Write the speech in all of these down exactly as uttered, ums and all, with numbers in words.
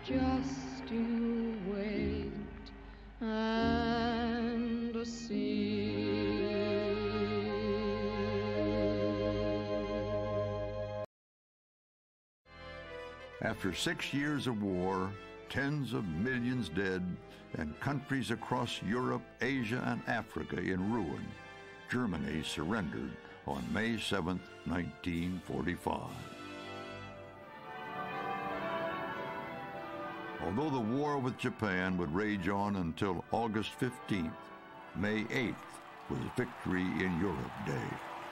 just you wait and see. After six years of war, tens of millions dead, and countries across Europe, Asia, and Africa in ruin, Germany surrendered on May seventh, nineteen forty-five. Although the war with Japan would rage on until August fifteenth, May eighth was Victory in Europe Day.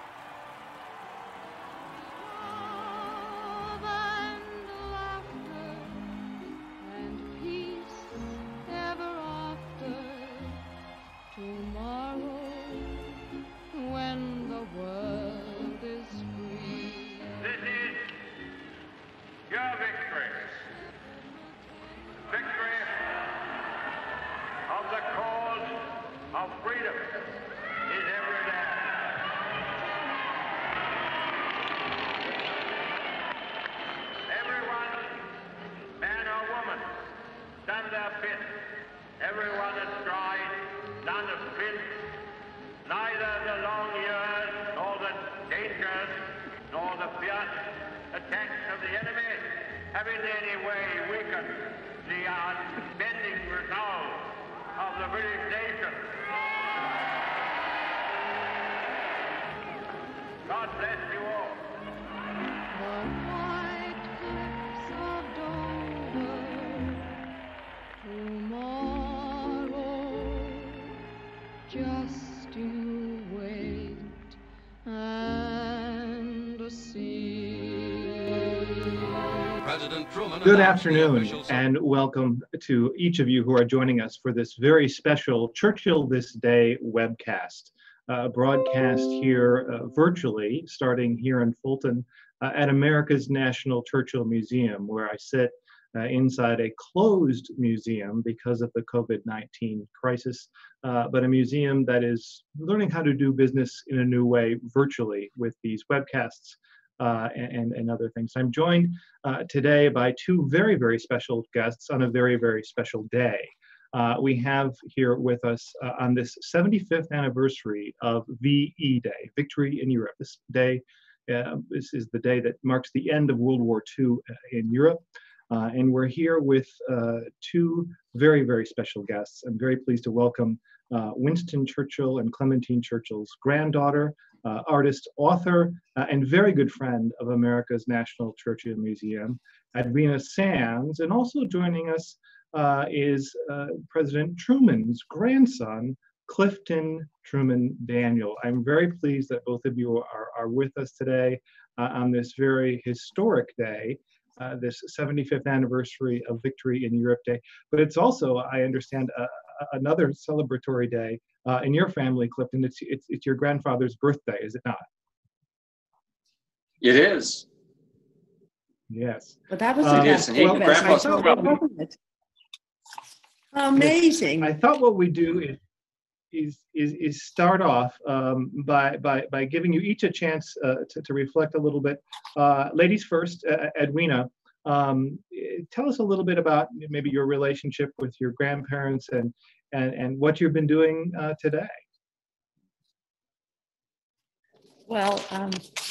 Good afternoon, and welcome to each of you who are joining us for this very special Churchill This Day webcast, uh, broadcast here uh, virtually, starting here in Fulton uh, at America's National Churchill Museum, where I sit uh, inside a closed museum because of the COVID nineteen crisis, uh, but a museum that is learning how to do business in a new way virtually with these webcasts. Uh, and, and other things. I'm joined uh, today by two very, very special guests on a very, very special day. Uh, we have here with us uh, on this seventy-fifth anniversary of V E Day, Victory in Europe. This day, uh, this is the day that marks the end of World War Two in Europe. Uh, and we're here with uh, two very, very special guests. I'm very pleased to welcome uh, Winston Churchill and Clementine Churchill's granddaughter, Uh, artist, author, uh, and very good friend of America's National Churchill Museum, Edwina Sandys. And also joining us uh, is uh, President Truman's grandson, Clifton Truman Daniel. I'm very pleased that both of you are, are with us today uh, on this very historic day, uh, this seventy-fifth anniversary of Victory in Europe Day. But it's also, I understand, uh, another celebratory day uh, in your family, Clifton. It's, it's it's your grandfather's birthday, is it not? It is. Yes. But that was uh, a yes, well, Grandpa's thought, probably. How amazing! I thought what we do is is is, is start off um, by by by giving you each a chance uh, to to reflect a little bit. Uh, ladies first, uh, Edwina. Um, tell us a little bit about maybe your relationship with your grandparents and and, and what you've been doing uh, today. Well, um,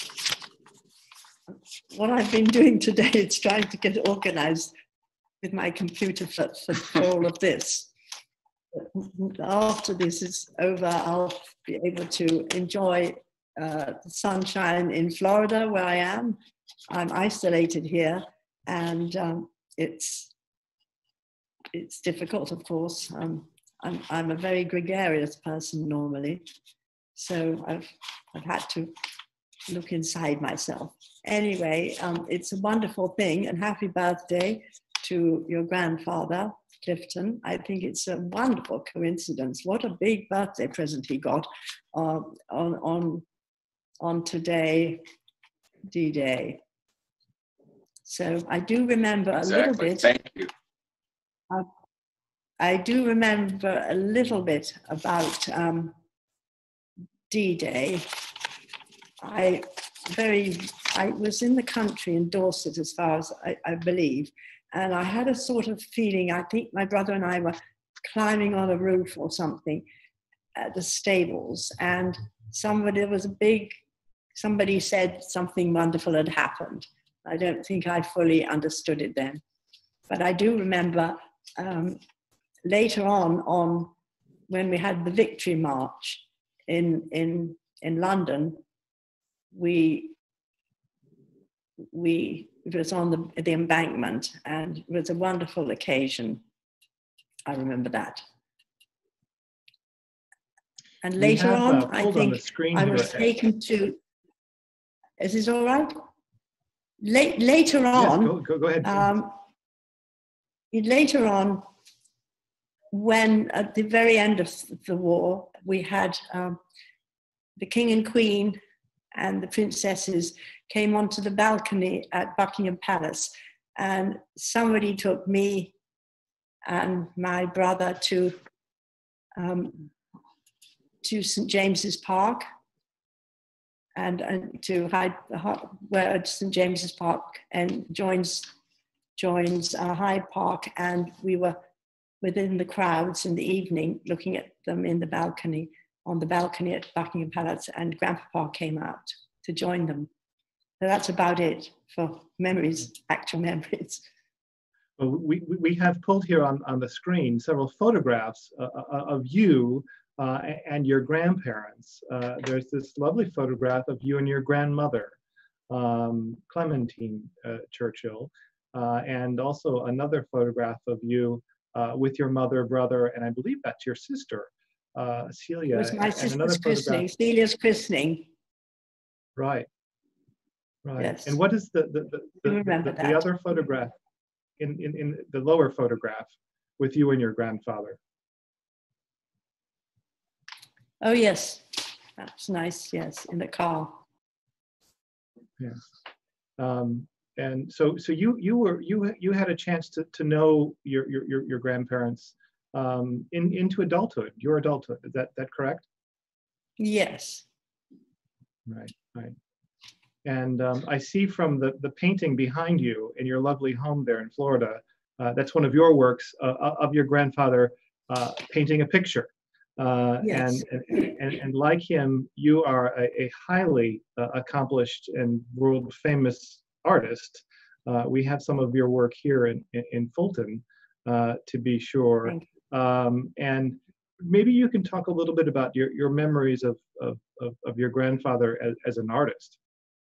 what I've been doing today is trying to get organized with my computer for, for, for all of this. After this is over, I'll be able to enjoy uh, the sunshine in Florida, where I am. I'm isolated here. And um, it's it's difficult, of course. Um, I'm I'm a very gregarious person normally, so I've I've had to look inside myself. Anyway, um, it's a wonderful thing, and happy birthday to your grandfather, Clifton. I think it's a wonderful coincidence. What a big birthday present he got uh, on on on today, D-Day. So I do remember a Exactly. little bit. Thank you. I, I do remember a little bit about um, D-Day. I very I was in the country in Dorset, as far as I, I believe, and I had a sort of feeling, I think my brother and I were climbing on a roof or something at the stables, and somebody, there was a big, somebody said something wonderful had happened. I don't think I fully understood it then. But I do remember um, later on, on when we had the Victory March in, in, in London, we, we, it was on the, the embankment, and it was a wonderful occasion. I remember that. And later have, on, uh, I think on I was taken to, is this all right? Late, later on, yes, go, go, go ahead. Um, later on, when at the very end of the war, we had um, the King and Queen and the princesses came onto the balcony at Buckingham Palace, and somebody took me and my brother to um, to Saint James's Park, and, and to Hyde, where Saint James's Park and joins joins uh, Hyde Park, and we were within the crowds in the evening, looking at them in the balcony, on the balcony at Buckingham Palace, and Grandpapa came out to join them. So that's about it for memories, actual memories. Well, we, we have pulled here on, on the screen several photographs uh, of you uh, and your grandparents. Uh, there's this lovely photograph of you and your grandmother, um, Clementine uh, Churchill, uh, and also another photograph of you uh, with your mother, brother, and I believe that's your sister, uh, Celia. It was my and sister's christening, Celia's christening. Right, right. Yes. And what is the, the, the, the, remember the, that. the other photograph? In, in, in the lower photograph with you and your grandfather. Oh, yes. That's nice, yes, in the car. Yeah. Um, and so so you you were you you had a chance to, to know your, your, your grandparents um, in, into adulthood, your adulthood. Is that, that correct? Yes. Right, right. And um, I see from the, the painting behind you in your lovely home there in Florida, uh, that's one of your works uh, of your grandfather uh, painting a picture. Uh, Yes. and, and, and, and like him, you are a, a highly uh, accomplished and world famous artist. Uh, we have some of your work here in, in, in Fulton, uh, to be sure. Um, and maybe you can talk a little bit about your, your memories of, of, of, of your grandfather as, as an artist.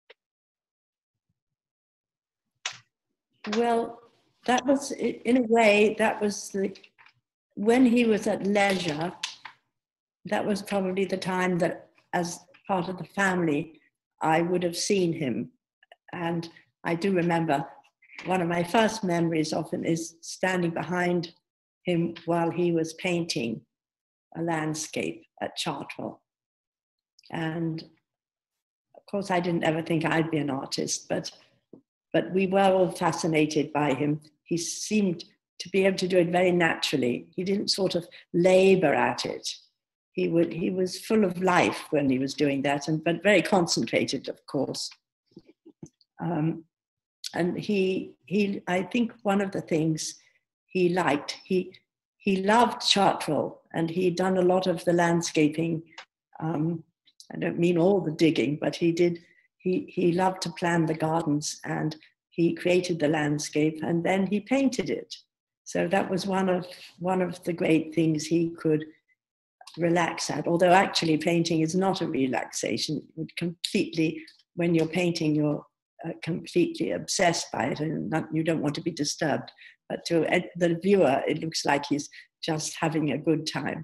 Well, that was, in a way, that was the, when he was at leisure, that was probably the time that, as part of the family, I would have seen him. And I do remember one of my first memories of him is standing behind him while he was painting a landscape at Chartwell. And of course, I didn't ever think I'd be an artist, but But we were all fascinated by him. He seemed to be able to do it very naturally. He didn't sort of labor at it. He would. He was full of life when he was doing that, and but very concentrated, of course. Um, and he, he. I think one of the things he liked, he, he loved Chartwell, and he'd done a lot of the landscaping. Um, I don't mean all the digging, but he did. He, he loved to plan the gardens, and he created the landscape, and then he painted it. So that was one of, one of the great things he could relax at, although actually painting is not a relaxation. It completely, when you're painting, you're uh, completely obsessed by it, and not, you don't want to be disturbed. But to uh, the viewer, it looks like he's just having a good time.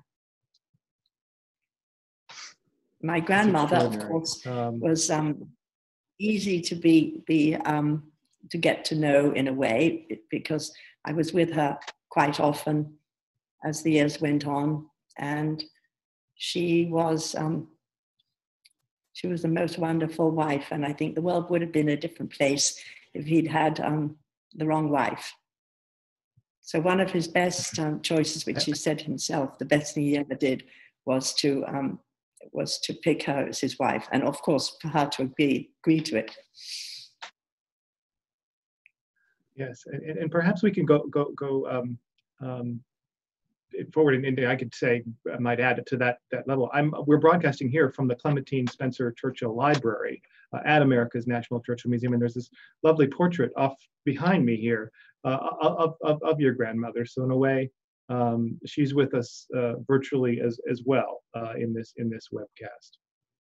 My grandmother, of course, um, was... Um, easy to be, be um, to get to know in a way, because I was with her quite often as the years went on, and she was um, she was the most wonderful wife, and I think the world would have been a different place if he'd had um, the wrong wife. So one of his best um, choices, which he said himself, the best thing he ever did was to um, was to pick her as his wife, and of course for her to agree agree to it. Yes, and, and perhaps we can go go go um, um, forward, and I could say, I might add to that that level. I'm we're broadcasting here from the Clementine Spencer Churchill Library uh, at America's National Churchill Museum, and there's this lovely portrait off behind me here uh, of, of of your grandmother. So in a way, um, she's with us uh, virtually as as well uh, in this in this webcast.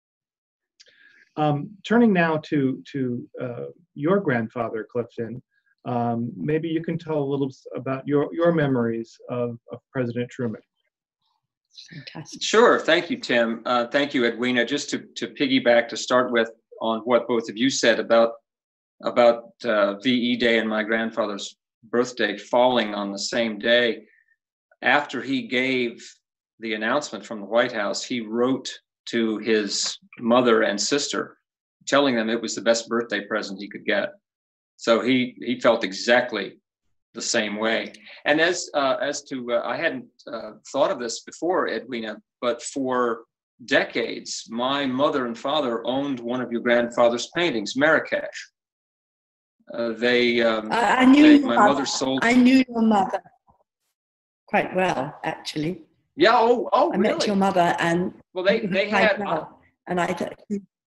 Um, turning now to to uh, your grandfather, Clifton. Um, maybe you can tell a little about your, your memories of, of President Truman. Fantastic. Sure. Thank you, Tim. Uh, thank you, Edwina. Just to, to piggyback to start with on what both of you said about, about uh, V E Day and my grandfather's birthday falling on the same day. After he gave the announcement from the White House, he wrote to his mother and sister telling them it was the best birthday present he could get. So he he felt exactly the same way. And as uh, as to, uh, I hadn't uh, thought of this before, Edwina, but for decades, my mother and father owned one of your grandfather's paintings, Marrakesh. Uh, they, um, I, I knew they, your my mother. mother sold. I knew your mother quite well, actually. Yeah. Oh, oh, I really? met your mother, and well, they they had. Well, and I thought.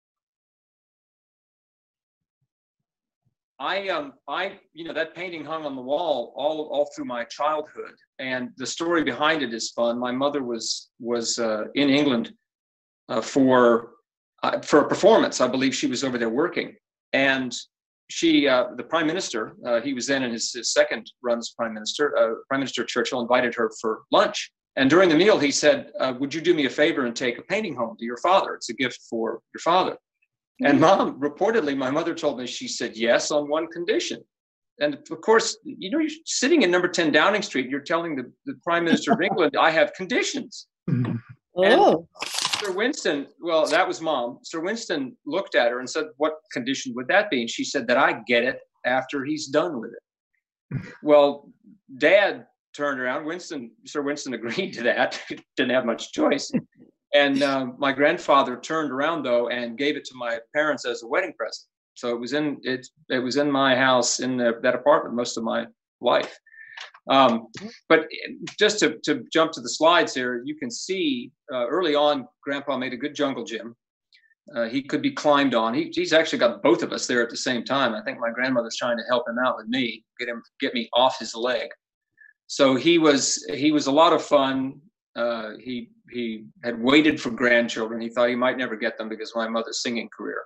I, um, I, you know, that painting hung on the wall all, all through my childhood, and the story behind it is fun. My mother was was uh, in England uh, for uh, for a performance. I believe she was over there working, and she, uh, the prime minister, uh, he was then in his, his second run as prime minister. Uh, Prime Minister Churchill invited her for lunch, and during the meal, he said, uh, "Would you do me a favor and take a painting home to your father? It's a gift for your father." And mom, reportedly, my mother told me, she said, yes, on one condition. And of course, you know, you're sitting in number ten Downing Street, you're telling the, the Prime Minister of England, I have conditions. Oh. And Sir Winston, well, that was mom. Sir Winston looked at her and said, what condition would that be? And she said that I get it after he's done with it. Well, Dad turned around, Winston, Sir Winston agreed to that, didn't have much choice. And um, my grandfather turned around though and gave it to my parents as a wedding present. So it was in it. It was in my house in the, that apartment most of my life. Um, but just to, to jump to the slides here, you can see uh, early on, Grandpa made a good jungle gym. Uh, he could be climbed on. He, he's actually got both of us there at the same time. I think my grandmother's trying to help him out with me, get him get me off his leg. So he was he was a lot of fun. Uh, he he had waited for grandchildren. He thought he might never get them because of my mother's singing career.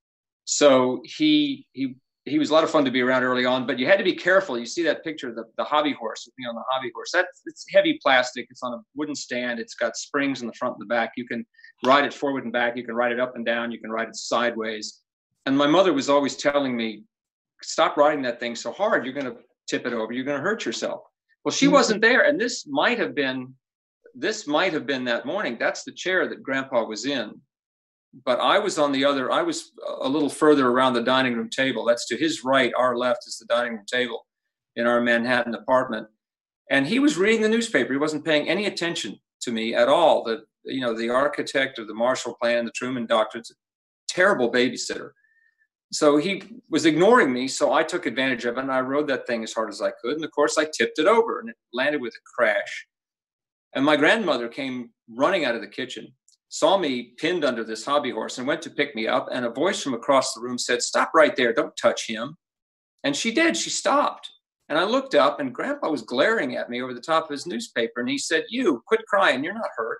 So he he he was a lot of fun to be around early on, but you had to be careful. You see that picture of the, the hobby horse with me on the hobby horse. That's it's heavy plastic. It's on a wooden stand. It's got springs in the front and the back. You can ride it forward and back. You can ride it up and down. You can ride it sideways. And my mother was always telling me, stop riding that thing so hard. You're going to tip it over. You're going to hurt yourself. Well, she mm-hmm. wasn't there. And this might have been This might have been that morning. That's the chair that Grandpa was in. But I was on the other, I was a little further around the dining room table. That's to his right, our left is the dining room table in our Manhattan apartment. And he was reading the newspaper. He wasn't paying any attention to me at all. The, you know, the architect of the Marshall Plan, the Truman Doctrine, it's a terrible babysitter. So he was ignoring me. So I took advantage of it and I rode that thing as hard as I could. And of course I tipped it over and it landed with a crash. And my grandmother came running out of the kitchen, saw me pinned under this hobby horse and went to pick me up. And a voice from across the room said, stop right there. Don't touch him. And she did. She stopped. And I looked up and Grandpa was glaring at me over the top of his newspaper. And he said, you quit crying. You're not hurt.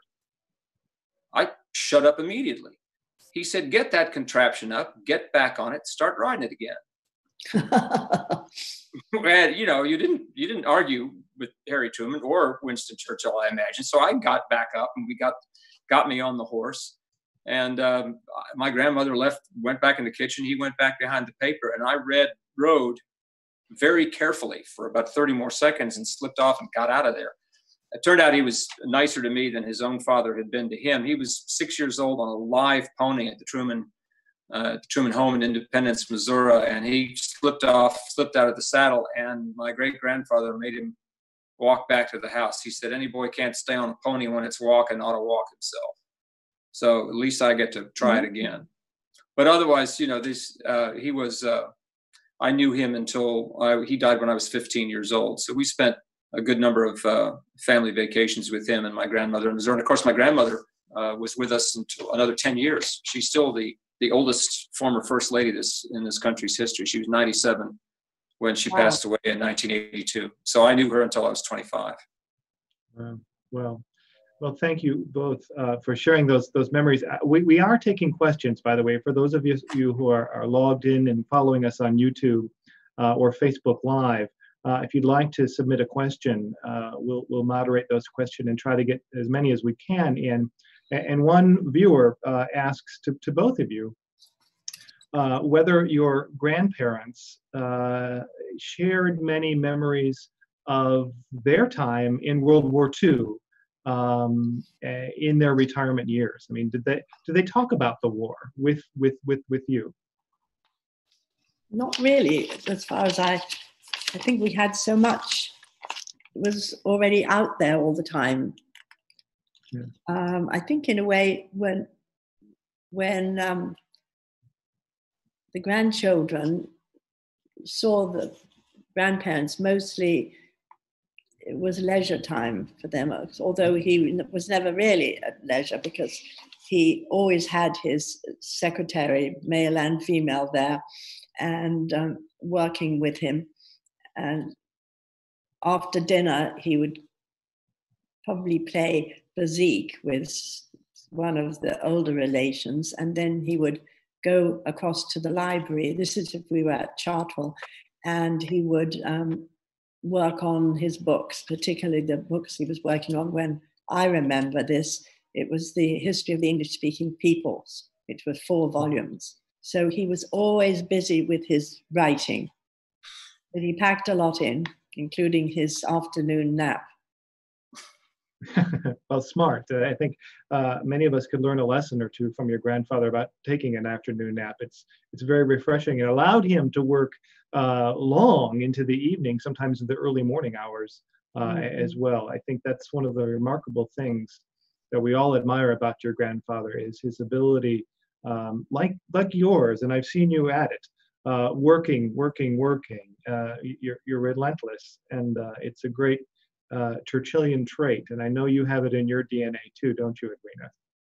I shut up immediately. He said, get that contraption up, get back on it, start riding it again. And, you know, you didn't you didn't argue with Harry Truman or Winston Churchill, I imagine. So I got back up and we got got me on the horse. And um, my grandmother left, went back in the kitchen. He went back behind the paper. And I read, rode very carefully for about thirty more seconds and slipped off and got out of there. It turned out he was nicer to me than his own father had been to him. He was six years old on a live pony at the Truman Uh, the Truman home in Independence, Missouri, and he slipped off, slipped out of the saddle, and my great-grandfather made him walk back to the house. He said, any boy can't stay on a pony when it's walking, ought to walk himself. So at least I get to try it again. But otherwise, you know, this uh, he was uh, I knew him until I, he died when I was fifteen years old. So we spent a good number of uh, family vacations with him and my grandmother in Missouri. And of course, my grandmother uh, was with us until another ten years. She's still the, the oldest former first lady this in this country's history. She was ninety-seven when she wow. passed away in nineteen eighty-two. So I knew her until I was twenty-five. Wow. Well, well, thank you both uh, for sharing those those memories. We, we are taking questions, by the way, for those of you, you who are, are logged in and following us on YouTube uh, or Facebook Live. Uh, if you'd like to submit a question, uh, we'll we'll moderate those questions and try to get as many as we can in. And one viewer uh, asks to, to both of you uh, whether your grandparents uh, shared many memories of their time in World War Two um, in their retirement years. I mean, did they did they talk about the war with with with with you? Not really, as far as I. I think we had so much. It was already out there all the time. Yeah. Um, I think in a way when when um, the grandchildren saw the grandparents, mostly it was leisure time for them, although he was never really at leisure because he always had his secretary, male and female, there and um, working with him. And after dinner, he would probably play bezique with one of the older relations, and then he would go across to the library. This is if we were at Chartwell, and he would um, work on his books, particularly the books he was working on when I remember this. It was the History of the English-Speaking Peoples, which was four volumes. So he was always busy with his writing. But he packed a lot in, including his afternoon nap. Well, smart. Uh, I think uh, many of us could learn a lesson or two from your grandfather about taking an afternoon nap. It's it's very refreshing. It allowed him to work uh, long into the evening, sometimes in the early morning hours uh, mm-hmm. as well. I think that's one of the remarkable things that we all admire about your grandfather is his ability, um, like like yours, and I've seen you at it. Uh, working, working, working. Uh, you're, you're relentless, and uh, it's a great uh, Churchillian trait. And I know you have it in your D N A too, don't you, Edwina?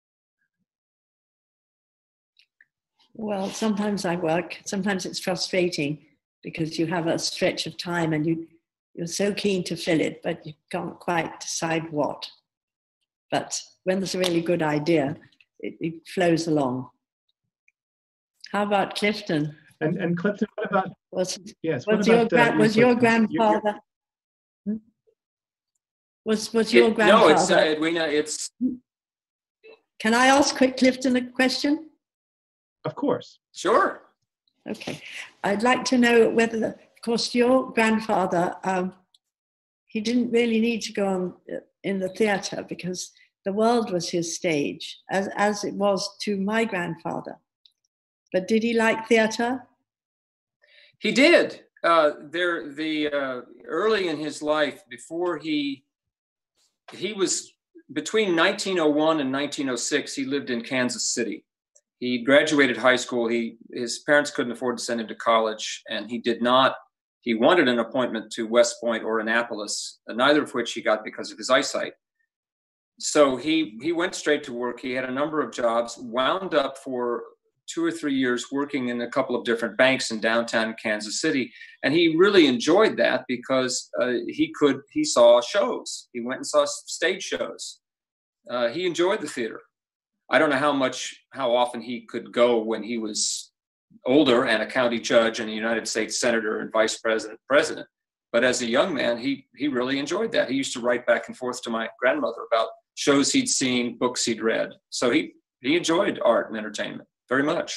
Well, sometimes I work. Sometimes it's frustrating because you have a stretch of time and you you're so keen to fill it, but you can't quite decide what. But when there's a really good idea, it, it flows along. How about Clifton? And, and Clifton, what about, was, yes, was, what your, about, gra- uh, was your, your grandfather, you're, you're, was, was your it, grandfather? No, it's, uh, Edwina, it's... Can I ask quick Clifton a question? Of course. Sure. Okay. I'd like to know whether, the, of course, your grandfather, um, he didn't really need to go on in the theatre because the world was his stage, as, as it was to my grandfather. But did he like theatre? He did. Uh, there, the uh, early in his life, before he he was between nineteen oh one and nineteen oh six, he lived in Kansas City. He graduated high school. He his parents couldn't afford to send him to college, and he did not. He wanted an appointment to West Point or Annapolis, neither of which he got because of his eyesight. So he he went straight to work. He had a number of jobs. Wound up for two or three years working in a couple of different banks in downtown Kansas City. And he really enjoyed that because uh, he could, he saw shows. He went and saw stage shows. Uh, he enjoyed the theater. I don't know how much, how often he could go when he was older and a county judge and a United States senator and vice president, president. But as a young man, he, he really enjoyed that. He used to write back and forth to my grandmother about shows he'd seen, books he'd read. So he, he enjoyed art and entertainment very much.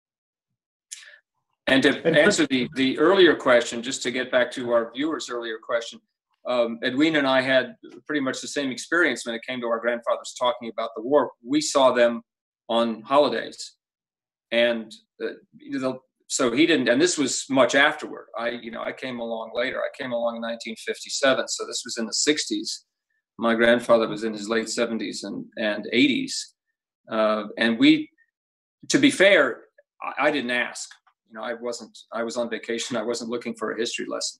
And to answer the, the earlier question, just to get back to our viewers' earlier question, um, Edwina and I had pretty much the same experience when it came to our grandfathers talking about the war. We saw them on holidays. And uh, you know, so he didn't, and this was much afterward. I, you know, I came along later. I came along in nineteen fifty-seven. So this was in the sixties. My grandfather was in his late seventies and, and eighties. Uh, and we, to be fair, I, I didn't ask. you know, I wasn't, I was on vacation. I wasn't looking for a history lesson.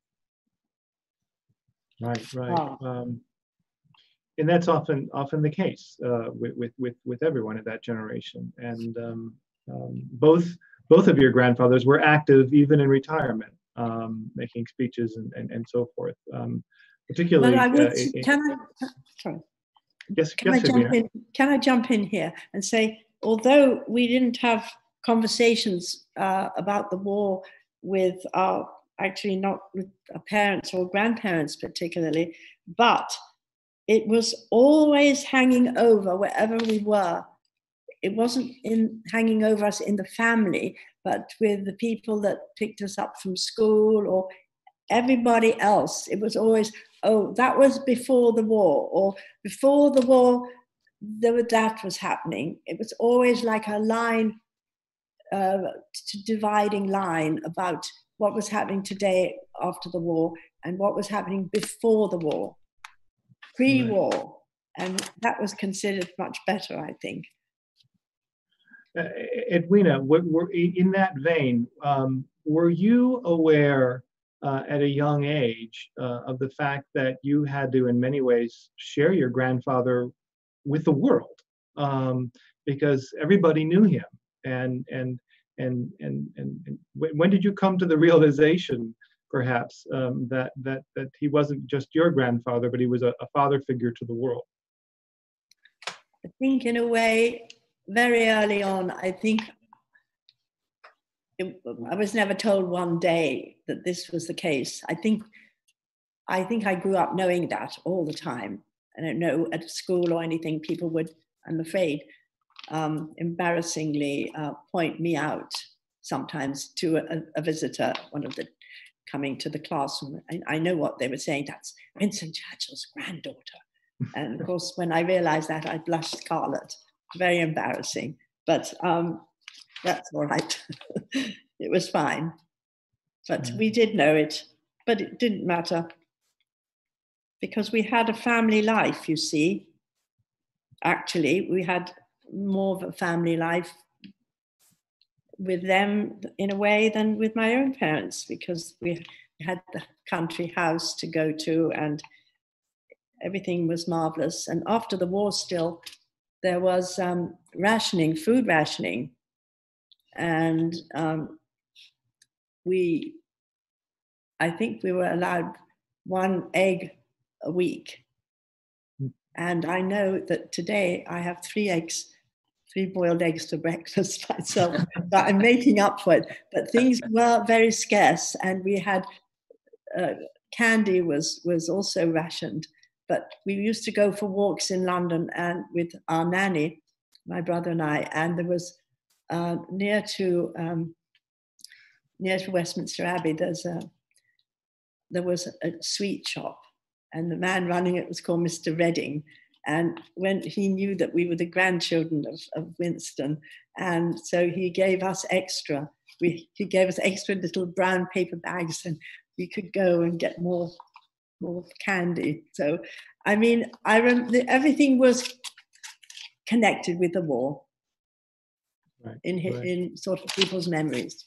Right, right. Oh. Um, and that's often often the case uh, with, with with with everyone of that generation. And um, um, both both of your grandfathers were active even in retirement, um, making speeches and, and, and so forth. Um, particularly, but I would, uh, can I? Sorry. Yes, can yes, I jump in? Can I jump in here and say, although we didn't have conversations uh, about the war with our, actually not with our parents or grandparents particularly, but it was always hanging over wherever we were. It wasn't in hanging over us in the family, but with the people that picked us up from school or everybody else. It was always, oh, that was before the war, or before the war, there was, that was happening. It was always like a line, uh, dividing line about what was happening today after the war and what was happening before the war, pre-war. Right. And that was considered much better, I think. Uh, Edwina, what, were, in that vein, um, were you aware uh, at a young age uh, of the fact that you had to, in many ways, share your grandfather with the world, um, because everybody knew him? And and and and and, and when did you come to the realization, perhaps, um, that that that he wasn't just your grandfather, but he was a, a father figure to the world? I think, in a way, very early on, I think it, I was never told one day that this was the case. I think I think I grew up knowing that all the time. I don't know, at school or anything, people would, I'm afraid, um, embarrassingly uh, point me out sometimes to a, a visitor, one of the coming to the classroom. I, I know what they were saying. That's Winston Churchill's granddaughter. And of course, when I realized that, I blushed scarlet. Very embarrassing, but um, that's all right. It was fine. But mm. we did know it, but it didn't matter because we had a family life, you see. Actually, we had more of a family life with them in a way than with my own parents, because we had the country house to go to and everything was marvelous. And after the war still, there was um, rationing, food rationing. And um, we, I think we were allowed one egg a week. And I know that today I have three eggs, three boiled eggs to breakfast myself, but I'm making up for it. But things were very scarce, and we had, uh, candy was, was also rationed. But we used to go for walks in London and with our nanny, my brother and I, and there was uh, near to um, near to Westminster Abbey, there's a there was a sweet shop, and the man running it was called Mister Redding. And when he knew that we were the grandchildren of, of Winston, and so he gave us extra. We he gave us extra little brown paper bags, and we could go and get more. more candy. So, I mean, I rem- everything was connected with the war, right, in right. in sort of people's memories.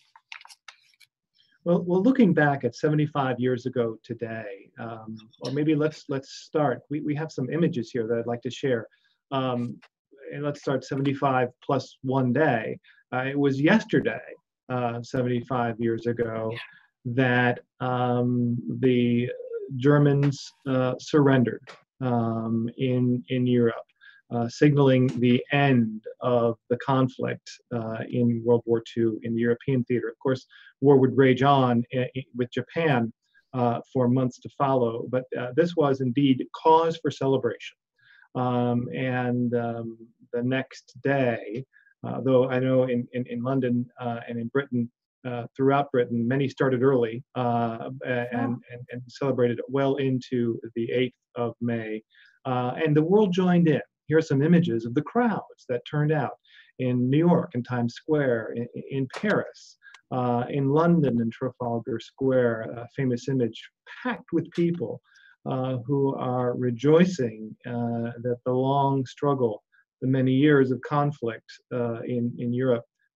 Well, well, looking back at seventy-five years ago today, um, or maybe let's let's start. We we have some images here that I'd like to share, um, and let's start seventy-five plus one day. Uh, it was yesterday, uh, seventy-five years ago, yeah. that um, the Germans uh, surrendered um, in in Europe, uh, signaling the end of the conflict uh, in World War Two in the European theater. Of course, war would rage on in, in, with Japan uh, for months to follow, but uh, this was indeed cause for celebration. Um, and um, the next day, uh, though I know in in, in London uh, and in Britain. Uh, throughout Britain, many started early uh, and, and, and celebrated it well into the eighth of May. Uh, and the world joined in. Here are some images of the crowds that turned out in New York and Times Square, in, in Paris, uh, in London and Trafalgar Square, a famous image packed with people uh, who are rejoicing uh, that the long struggle, the many years of conflict uh, in, in Europe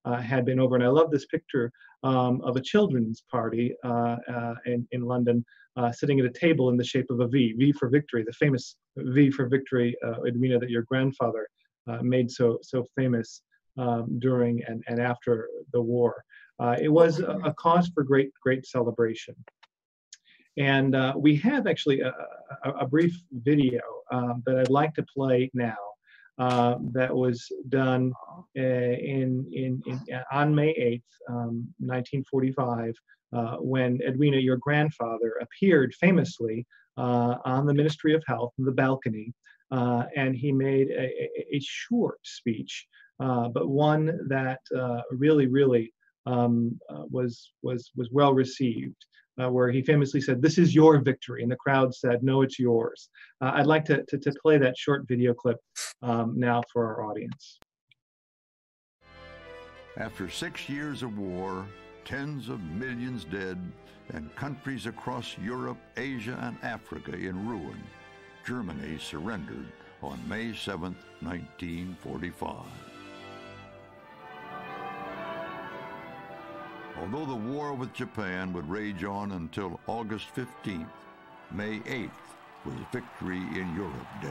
uh, had been over. And I love this picture um, of a children's party uh, uh, in, in London, uh, sitting at a table in the shape of a V, V for victory, the famous V for victory, uh, Edwina, that your grandfather uh, made so, so famous um, during and, and after the war. Uh, it was a, a cause for great, great celebration. And uh, we have actually a, a, a brief video um, that I'd like to play now uh, that was done uh, in, in, in, on May eighth, um, nineteen forty-five, uh, when Edwina, your grandfather, appeared famously uh, on the Ministry of Health in the balcony, uh, and he made a, a, a short speech, uh, but one that uh, really, really um, uh, was, was, was well received. Uh, where he famously said, "This is your victory," and the crowd said, "No, it's yours." Uh, I'd like to, to, to play that short video clip um, now for our audience. After six years of war, tens of millions dead, and countries across Europe, Asia, and Africa in ruin, Germany surrendered on May seventh, nineteen forty-five. Although the war with Japan would rage on until August fifteenth, May eighth was Victory in Europe Day.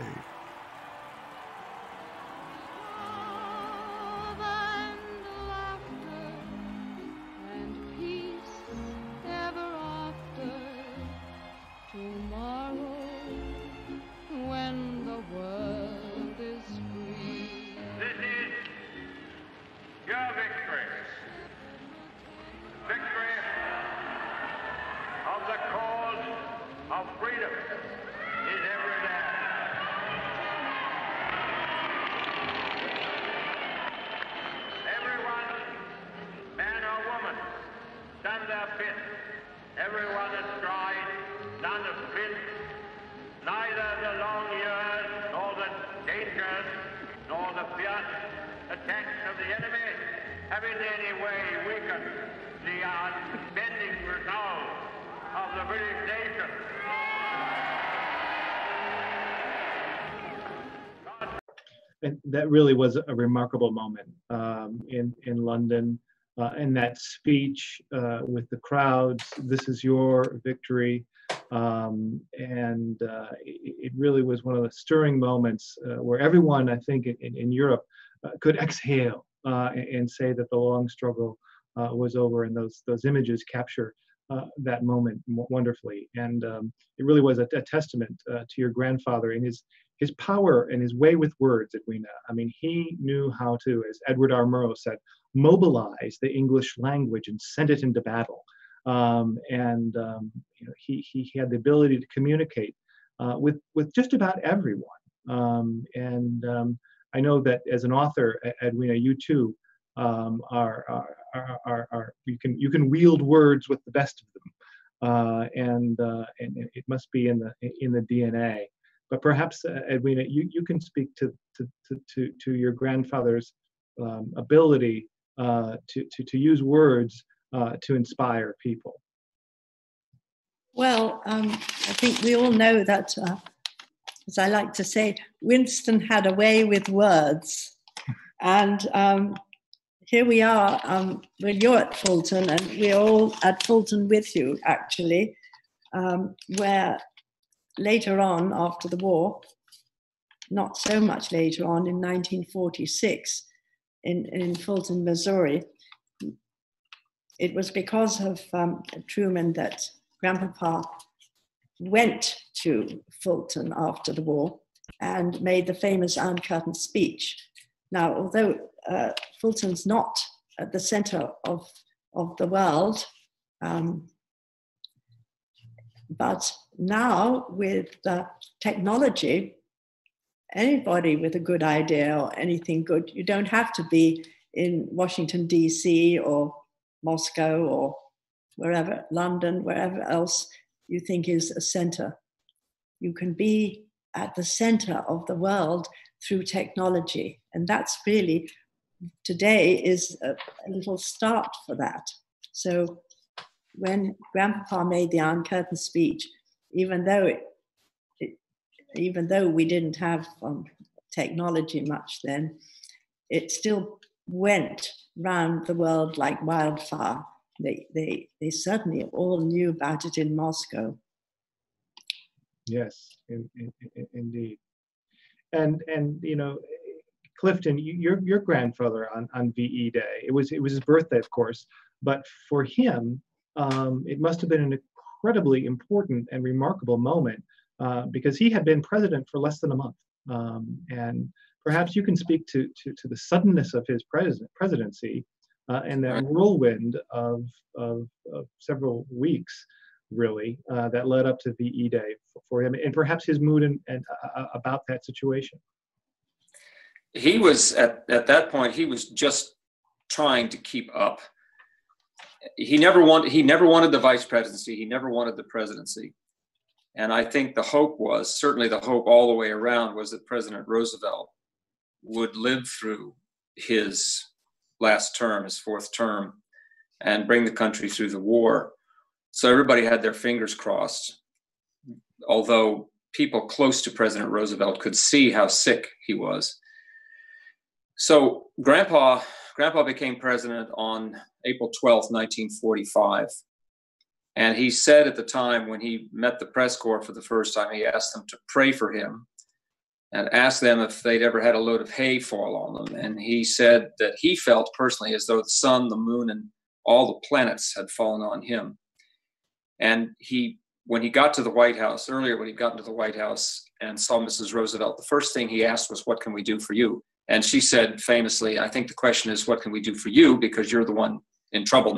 And that really was a remarkable moment um, in, in London. Uh, and that speech uh, with the crowds, "This is your victory." Um, and uh, it, it really was one of the stirring moments uh, where everyone, I think, in, in Europe uh, could exhale uh, and, and say that the long struggle uh, was over. And those, those images capture uh, that moment wonderfully. And um, it really was a, a testament uh, to your grandfather and his his power and his way with words, Edwina. I mean, he knew how to, as Edward R. Murrow said, mobilize the English language and send it into battle. Um, and um, you know, he, he had the ability to communicate uh, with, with just about everyone. Um, and um, I know that as an author, Edwina, you too um, are, are, are, are, you can, you can wield words with the best of them. Uh, and, uh, and it must be in the, in the D N A. But perhaps, uh, Edwina, you, you can speak to, to, to, to your grandfather's um, ability uh, to, to, to use words uh, to inspire people. Well, um, I think we all know that, uh, as I like to say, Winston had a way with words. And um, here we are, um, well, you're at Fulton, and we're all at Fulton with you, actually, um, where later on, after the war, not so much later on, in nineteen forty-six, in, in Fulton, Missouri, it was because of um, Truman that Grandpapa went to Fulton after the war and made the famous Iron Curtain speech. Now, although uh, Fulton's not at the center of, of the world, um, but now with uh, technology, anybody with a good idea or anything good, you don't have to be in Washington, D C or Moscow or wherever, London, wherever else you think is a center. You can be at the center of the world through technology. And that's really, today is a, a little start for that. So when Grandpapa made the Iron Curtain speech, even though it, it even though we didn't have um, technology much then, it still went round the world like wildfire. They, they, they certainly all knew about it in Moscow. Yes, in, in, in, indeed. And, and, you know, Clifton, your, your grandfather on, on V E Day, it was, it was his birthday, of course, but for him, um, it must have been an incredibly important and remarkable moment uh, because he had been president for less than a month. Um, and perhaps you can speak to, to, to the suddenness of his president, presidency uh, and that whirlwind of, of, of several weeks, really, uh, that led up to V E Day for, for him, and perhaps his mood and, and uh, about that situation. He was, at, at that point, he was just trying to keep up. He never wanted, he never wanted the vice presidency. He never wanted the presidency. And I think the hope was, certainly the hope all the way around, was that President Roosevelt would live through his last term, his fourth term, and bring the country through the war. So everybody had their fingers crossed, although people close to President Roosevelt could see how sick he was. So Grandpa, Grandpa became president on April twelfth, nineteen forty-five. And he said at the time when he met the press corps for the first time, he asked them to pray for him and asked them if they'd ever had a load of hay fall on them. And he said that he felt personally as though the sun, the moon, and all the planets had fallen on him. And he, when he got to the White House, earlier when he got into the White House and saw Missus Roosevelt, the first thing he asked was, "What can we do for you?" And she said famously, "I think the question is, what can we do for you? Because you're the one in trouble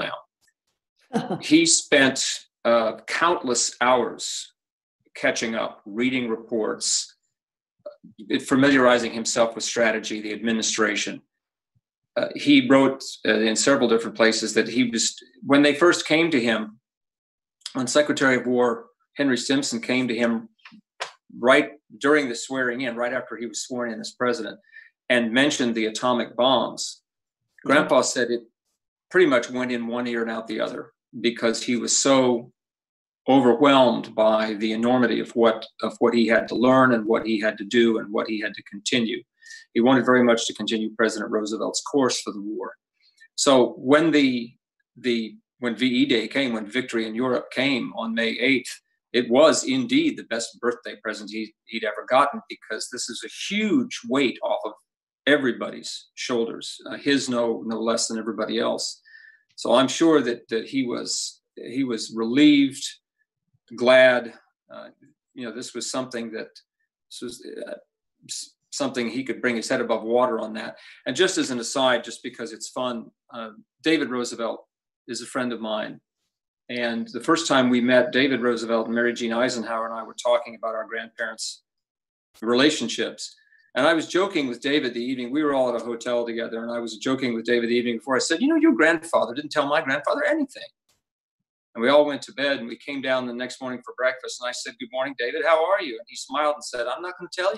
now." He spent uh, countless hours catching up, reading reports, familiarizing himself with strategy, the administration. Uh, he wrote uh, in several different places that he was, when they first came to him, when Secretary of War Henry Stimson came to him right during the swearing in, right after he was sworn in as president, and mentioned the atomic bombs, Grandpa said it pretty much went in one ear and out the other, because he was so overwhelmed by the enormity of what of what he had to learn and what he had to do and what he had to continue. He wanted very much to continue President Roosevelt's course for the war. So when the the when V E Day came, when victory in Europe came on May eighth, it was indeed the best birthday present he, he'd ever gotten, because this is a huge weight off of everybody's shoulders, uh, his no no less than everybody else. So I'm sure that that he was he was relieved, glad. Uh, you know, this was something that this was uh, something he could bring his head above water on that. And just as an aside, just because it's fun, uh, David Roosevelt is a friend of mine. And the first time we met, David Roosevelt and Mary Jean Eisenhower and I were talking about our grandparents' relationships. And I was joking with David the evening, we were all at a hotel together, and I was joking with David the evening before. I said, "You know, your grandfather didn't tell my grandfather anything." And we all went to bed, and we came down the next morning for breakfast. And I said, "Good morning, David, how are you?" And he smiled and said, "I'm not going to tell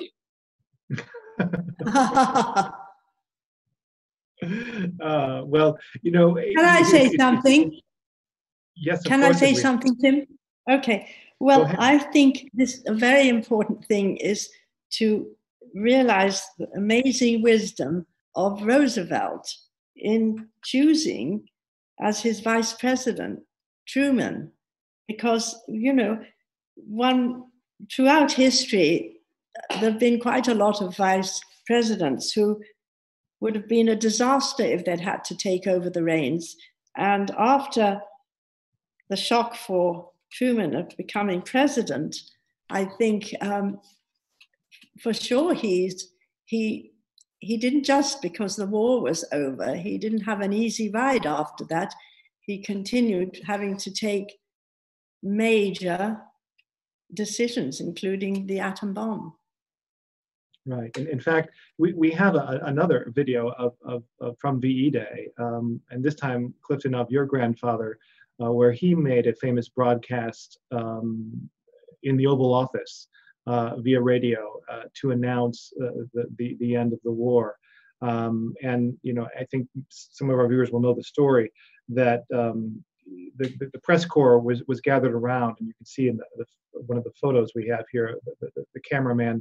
you." uh, well, you know. Can I say it, something? It, yes, of Can course, I say Edwina. something, Tim? Okay. Well, I think this a very important thing is to realize the amazing wisdom of Roosevelt in choosing as his vice president Truman, because, you know, one throughout history, there have been quite a lot of vice presidents who would have been a disaster if they'd had to take over the reins. And after the shock for Truman of becoming president, I think um, for sure he's he he didn't just because the war was over, he didn't have an easy ride after that. He continued having to take major decisions, including the atom bomb. Right. In, in fact, we, we have a, another video of, of, of from V E Day, um, and this time, Clifton, of your grandfather, uh, where he made a famous broadcast um, in the Oval Office uh, via radio uh, to announce uh, the, the, the end of the war. Um, and, you know, I think some of our viewers will know the story that um, the, the, the press corps was, was gathered around, and you can see in the, the, one of the photos we have here, the, the, the cameraman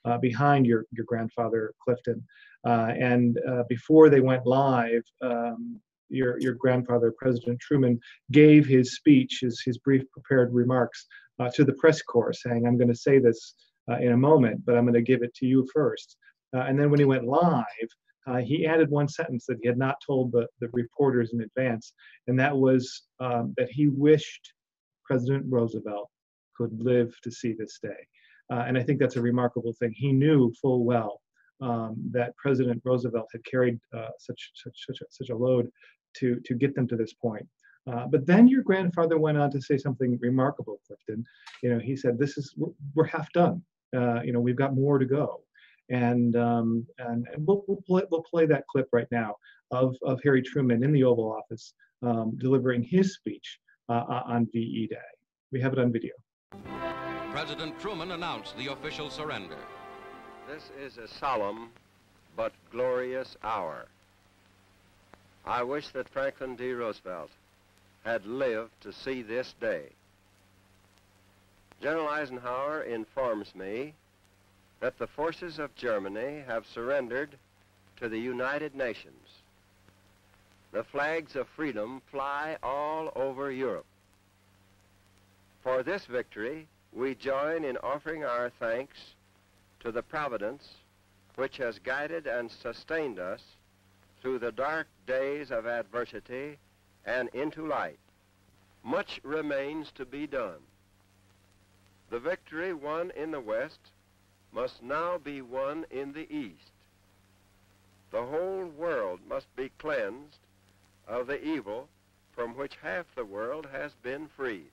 uh, behind your, your grandfather, Clifton. Uh, and uh, before they went live, um, your, your grandfather, President Truman, gave his speech, his, his brief prepared remarks uh, to the press corps, saying, I'm going to say this uh, in a moment, but I'm going to give it to you first. Uh, and then when he went live, uh, he added one sentence that he had not told the, the reporters in advance, and that was um, that he wished President Roosevelt could live to see this day. Uh, and I think that's a remarkable thing. He knew full well um, that President Roosevelt had carried uh, such, such, such, a, such a load to, to get them to this point. Uh, but then your grandfather went on to say something remarkable, Clifton. You know, he said, this is, we're, we're half done. Uh, you know, we've got more to go. And, um, and, and we'll, we'll, play, we'll play that clip right now of, of Harry Truman in the Oval Office um, delivering his speech uh, on V E Day. We have it on video. President Truman announced the official surrender. This is a solemn but glorious hour. I wish that Franklin D. Roosevelt had lived to see this day. General Eisenhower informs me that the forces of Germany have surrendered to the United Nations. The flags of freedom fly all over Europe. For this victory, we join in offering our thanks to the Providence which has guided and sustained us through the dark days of adversity and into light. Much remains to be done. The victory won in the West must now be won in the East. The whole world must be cleansed of the evil from which half the world has been freed.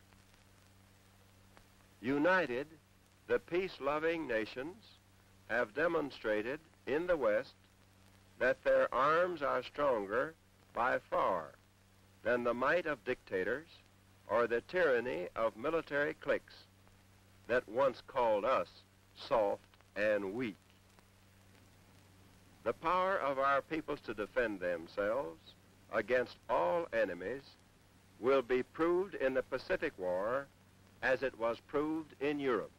United, the peace-loving nations have demonstrated in the West that their arms are stronger by far than the might of dictators or the tyranny of military cliques that once called us soft and weak. The power of our peoples to defend themselves against all enemies will be proved in the Pacific War as it was proved in Europe.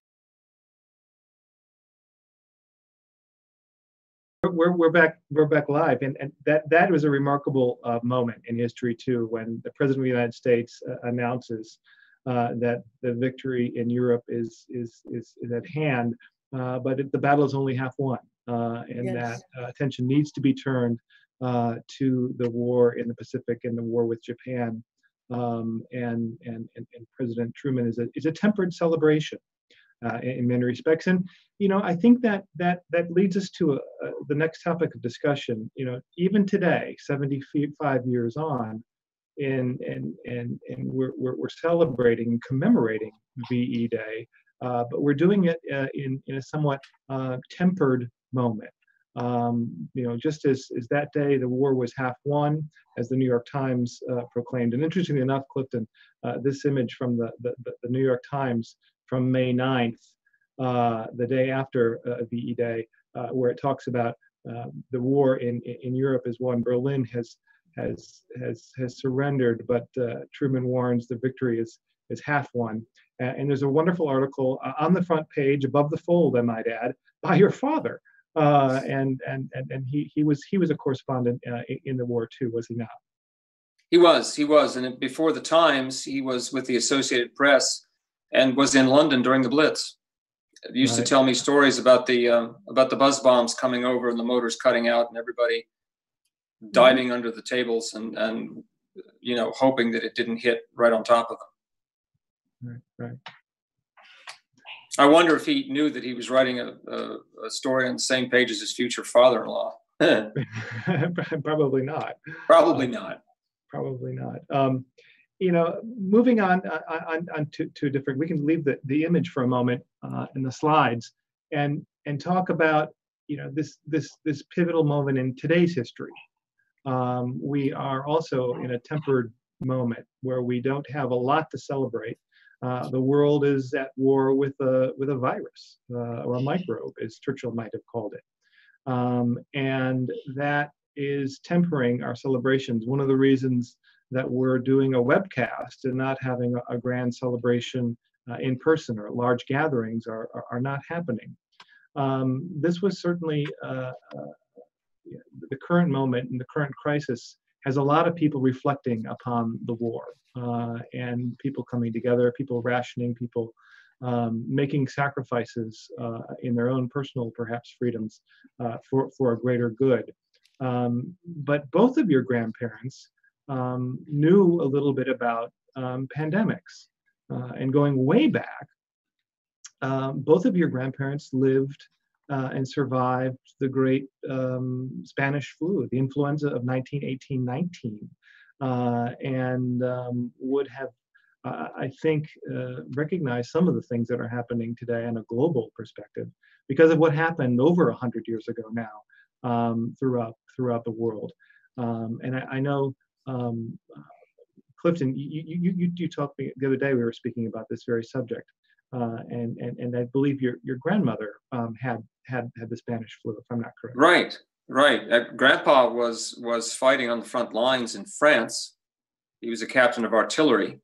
We're, we're back we're back live, and, and that that was a remarkable uh, moment in history too, when the President of the United States uh, announces uh, that the victory in Europe is is is, is at hand, uh, but it, the battle is only half won, uh, and Yes. that uh, attention needs to be turned uh, to the war in the Pacific and the war with Japan, um, and, and and and President Truman is a is a tempered celebration uh, in, in many respects, and. You know, I think that that that leads us to a, a, the next topic of discussion. You know, even today, seventy-five years on, and and and and we're we're, we're celebrating, commemorating V E Day, uh, but we're doing it uh, in in a somewhat uh, tempered moment. Um, you know, just as as that day the war was half won, as the New York Times uh, proclaimed. And interestingly enough, Clifton, uh, this image from the, the the New York Times from May ninth. Uh, the day after uh, V E Day, uh, where it talks about uh, the war in, in Europe is won. Berlin has has has has surrendered, but uh, Truman warns the victory is is half won. And, and there's a wonderful article uh, on the front page, above the fold, I might add, by your father. Uh, and and and and he he was he was a correspondent uh, in the war too, was he not? He was, he was, and before the Times, he was with the Associated Press and was in London during the Blitz. He used Right. to tell me stories about the uh, about the buzz bombs coming over and the motors cutting out and everybody diving mm-hmm. under the tables and and you know hoping that it didn't hit right on top of them. Right, right. I wonder if he knew that he was writing a, a, a story on the same page as his future father-in-law. Probably not. Probably uh, not. Probably not. Um, You know, moving on, on, on, on to, to a different, we can leave the, the image for a moment uh, in the slides and and talk about, you know, this this this pivotal moment in today's history. Um, we are also in a tempered moment where we don't have a lot to celebrate. Uh, the world is at war with a with a virus uh, or a microbe, as Churchill might have called it, um, and that is tempering our celebrations. One of the reasons that we're doing a webcast and not having a, a grand celebration uh, in person, or large gatherings are, are, are not happening. um, this was certainly uh, uh, the current moment and the current crisis has a lot of people reflecting upon the war uh, and people coming together, people rationing, people um, making sacrifices uh, in their own personal, perhaps, freedoms uh, for, for a greater good. Um, but both of your grandparents um, knew a little bit about um, pandemics. Uh, and going way back, um, both of your grandparents lived uh, and survived the great um, Spanish flu, the influenza of nineteen eighteen nineteen, uh, and um, would have, uh, I think, uh, recognized some of the things that are happening today on a global perspective because of what happened over one hundred years ago now um, throughout, throughout the world. Um, and I, I know, um, Clifton, you, you, you, you talked to me the other day, we were speaking about this very subject. Uh, and, and, and I believe your, your grandmother um, had, had, had the Spanish flu, if I'm not correct. Right, right. Uh, Grandpa was, was fighting on the front lines in France. He was a captain of artillery.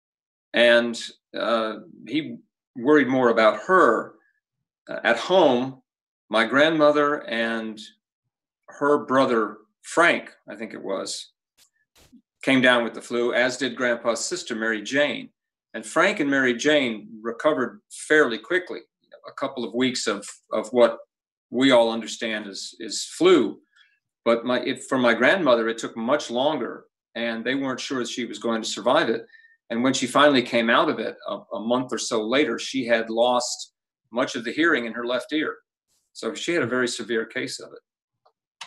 And uh, he worried more about her. Uh, at home, my grandmother and her brother, Frank, I think it was, came down with the flu, as did Grandpa's sister, Mary Jane. And Frank and Mary Jane recovered fairly quickly, a couple of weeks of, of what we all understand as is flu. But my, it, for my grandmother, it took much longer, and they weren't sure that she was going to survive it. And when she finally came out of it, a, a month or so later, she had lost much of the hearing in her left ear. So she had a very severe case of it.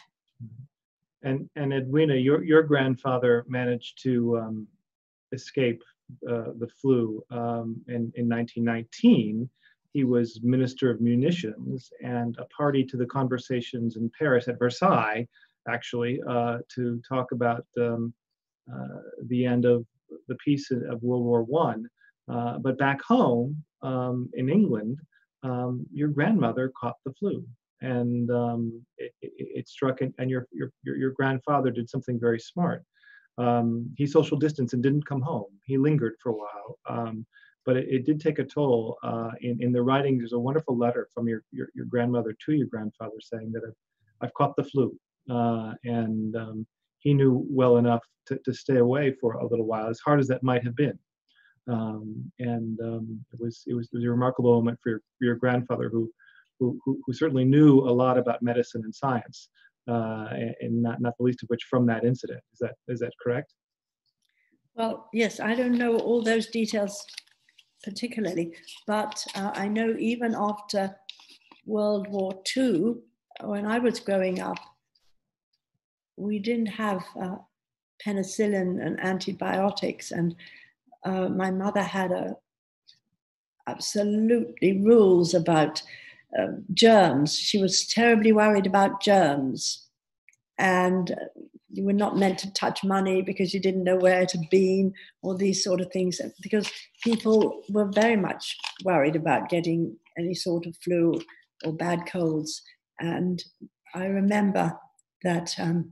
And, and Edwina, your, your grandfather managed to um, escape uh, the flu um, in, in nineteen nineteen. He was Minister of Munitions and a party to the conversations in Paris at Versailles, actually, uh, to talk about um, uh, the end of the peace of World War One. Uh, but back home um, in England, um, your grandmother caught the flu. And um, it, it, it struck, and, and your, your your grandfather did something very smart. Um, he social distanced and didn't come home. He lingered for a while, um, but it, it did take a toll. Uh, in in the writing, there's a wonderful letter from your your, your grandmother to your grandfather saying that I've, I've caught the flu, uh, and um, he knew well enough to, to stay away for a little while, as hard as that might have been. Um, and um, it was it was it was a remarkable moment for your your grandfather who. Who, who, who certainly knew a lot about medicine and science, uh, and, and not, not the least of which from that incident. Is that is that correct? Well, yes, I don't know all those details particularly, but uh, I know even after World War Two, when I was growing up, we didn't have uh, penicillin and antibiotics, and uh, my mother had a absolutely rules about Uh, germs. She was terribly worried about germs, and you were not meant to touch money because you didn't know where it had been, or these sort of things, because people were very much worried about getting any sort of flu or bad colds. And I remember that um,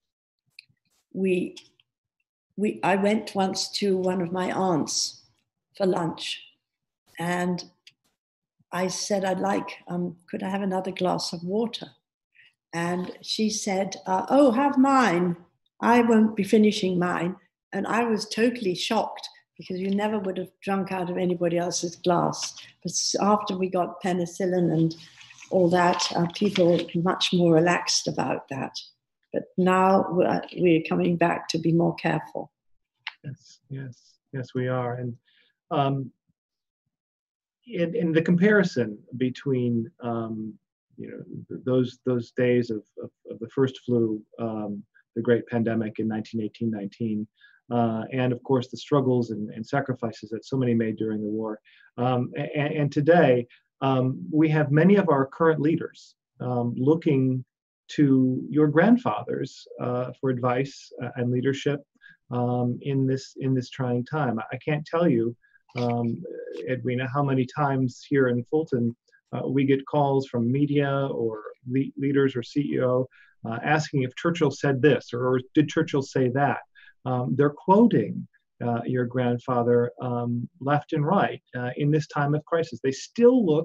we we I went once to one of my aunts for lunch, and I said, I'd like, um, could I have another glass of water? And she said, uh, oh, have mine. I won't be finishing mine. And I was totally shocked because you never would have drunk out of anybody else's glass. But after we got penicillin and all that, uh, people were much more relaxed about that. But now we're, we're coming back to be more careful. Yes, yes, yes, we are. And um, In, in the comparison between um, you know those those days of, of, of the first flu, um, the great pandemic in nineteen eighteen nineteen, uh, and of course the struggles and, and sacrifices that so many made during the war, um, and, and today um, we have many of our current leaders um, looking to your grandfathers uh, for advice and leadership um, in this in this trying time. I can't tell you. Um, Edwina, how many times here in Fulton uh, we get calls from media or le leaders or C E O uh, asking if Churchill said this or, or did Churchill say that. Um, they're quoting uh, your grandfather um, left and right uh, in this time of crisis. They still look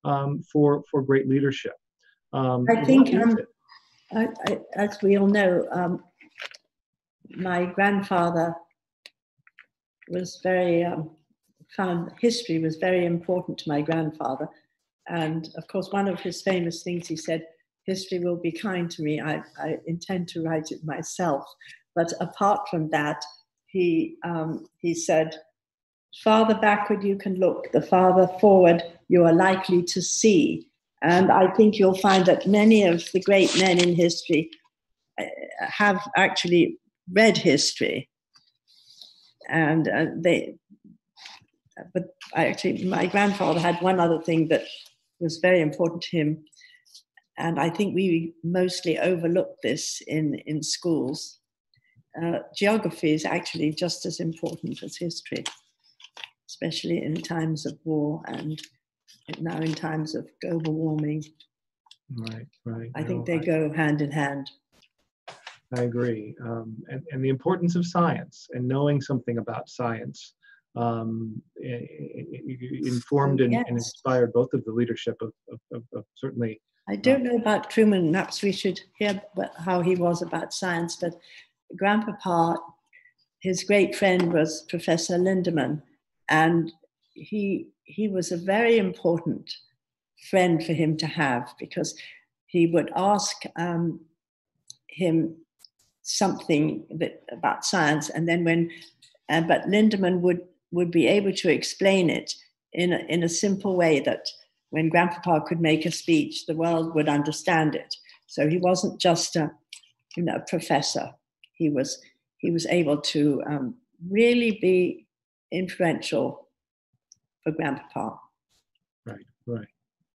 um, for, for great leadership. Um, I think, what is um, it? I, I, as we all know, um, my grandfather was very, um, found history was very important to my grandfather. And of course, one of his famous things, he said, history will be kind to me. I, I intend to write it myself. But apart from that, he, um, he said, farther backward you can look, the farther forward you are likely to see. And I think you'll find that many of the great men in history have actually read history. And uh, they, but I actually, my grandfather had one other thing that was very important to him. And I think we mostly overlook this in, in schools. Uh, geography is actually just as important as history, especially in times of war and now in times of global warming. Right, right. I think no, they go hand in hand. I agree. Um, and, and the importance of science and knowing something about science um, informed and, yes. and inspired both of the leadership of, of, of, of certainly. I don't know about Truman. Perhaps we should hear how he was about science, but Grandpapa, his great friend was Professor Lindemann, and he, he was a very important friend for him to have, because he would ask um, him something that, about science, and then when, uh, but Lindemann would, would be able to explain it in a, in a simple way that when Grandpapa could make a speech, the world would understand it. So he wasn't just a, you know, a professor. He was, he was able to um, really be influential for Grandpapa. Right, right.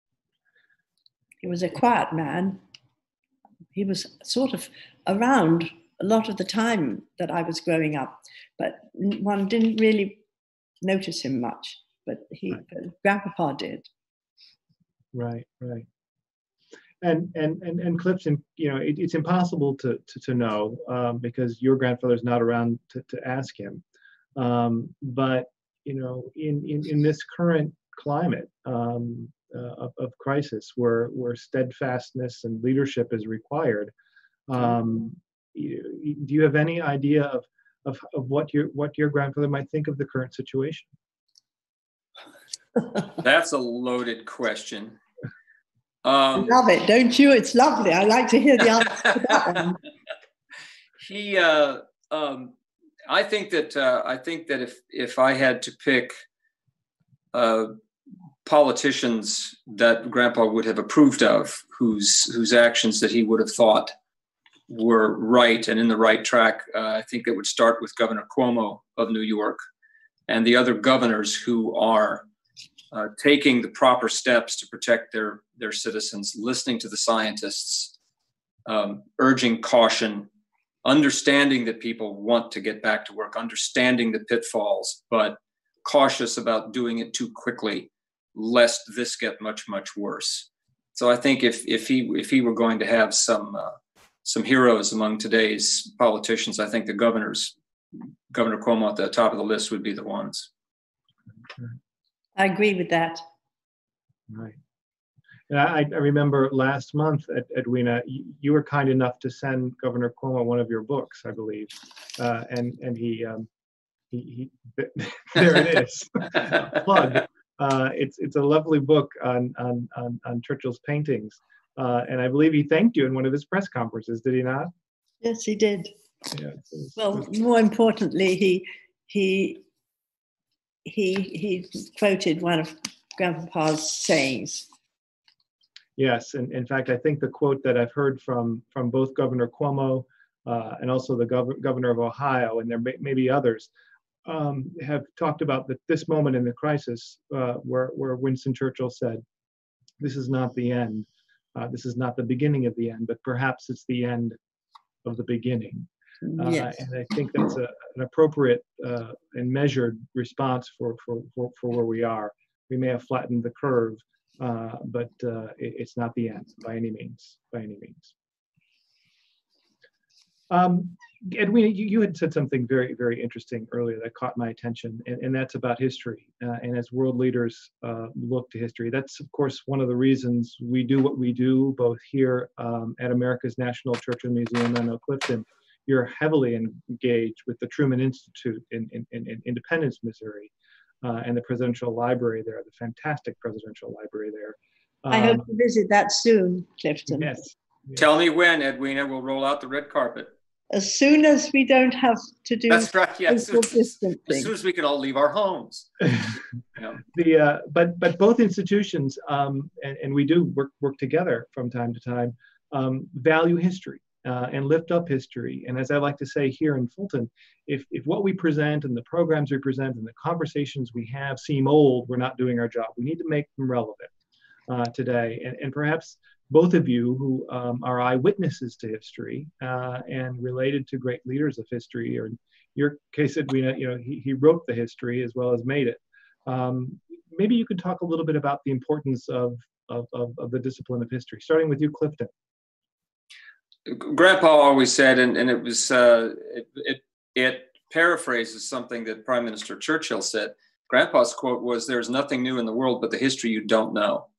He was a quiet man. He was sort of around a lot of the time that I was growing up, but one didn't really notice him much, but he, right. but Grandpapa did. Right, right. And and and and Clifton, you know, it, it's impossible to to, to know um, because your grandfather's not around to, to ask him. Um, but you know, in, in in this current climate um, uh, of, of crisis, where where steadfastness and leadership is required, um, you, do you have any idea of, of of what your what your grandfather might think of the current situation? That's a loaded question. Um, I love it, don't you? It's lovely. I like to hear the answer to that one. He, uh, um, I think that uh, I think that if if I had to pick uh, politicians that Grandpa would have approved of, whose whose actions that he would have thought were right and in the right track, uh, I think it would start with Governor Cuomo of New York, and the other governors who are Uh, taking the proper steps to protect their, their citizens, listening to the scientists, um, urging caution, understanding that people want to get back to work, understanding the pitfalls, but cautious about doing it too quickly, lest this get much, much worse. So I think if if he if he were going to have some uh, some heroes among today's politicians, I think the governors, Governor Cuomo at the top of the list would be the ones. I agree with that. Right. And I, I remember last month, at Edwina, you, you were kind enough to send Governor Cuomo one of your books, I believe, uh, and and he, um, he, he there it is, plug. Uh, it's it's a lovely book on on on, on Churchill's paintings, uh, and I believe he thanked you in one of his press conferences. Did he not? Yes, he did. Yeah. It was, Well, it was... more importantly, he he. He he quoted one of Grandpapa's sayings. Yes, and in fact, I think the quote that I've heard from from both Governor Cuomo uh, and also the gov- governor of Ohio, and there may, may be others, um, have talked about that this moment in the crisis, uh, where where Winston Churchill said, "This is not the end. Uh, this is not the beginning of the end, but perhaps it's the end of the beginning." Uh, yes. And I think that's a, an appropriate uh, and measured response for, for, for, for where we are. We may have flattened the curve, uh, but uh, it, it's not the end by any means, by any means. Um, Edwina, you, you had said something very, very interesting earlier that caught my attention, and, and that's about history. Uh, and as world leaders uh, look to history, that's, of course, one of the reasons we do what we do, both here um, at America's National Churchill Museum and at Clifton. You're heavily engaged with the Truman Institute in, in, in, in Independence, Missouri, uh, and the Presidential Library there, the fantastic Presidential Library there. Um, I hope to visit that soon, Clifton. Yes. yes. Tell me when, Edwina, we'll roll out the red carpet. As soon as we don't have to do That's right. Yes. physical distancing. As soon as we can all leave our homes. Yeah. The uh, but but both institutions um, and, and we do work work together from time to time. Um, value history uh, and lift up history. And as I like to say here in Fulton, if if what we present and the programs we present and the conversations we have seem old, we're not doing our job. We need to make them relevant uh, today. And and perhaps both of you who um, are eyewitnesses to history uh, and related to great leaders of history, or in your case, Edwina, you know, he, he wrote the history as well as made it. Um, maybe you could talk a little bit about the importance of, of, of, of the discipline of history, starting with you, Clifton. Grandpa always said, and, and it was, uh, it, it, it paraphrases something that Prime Minister Churchill said. Grandpa's quote was, "There's nothing new in the world but the history you don't know."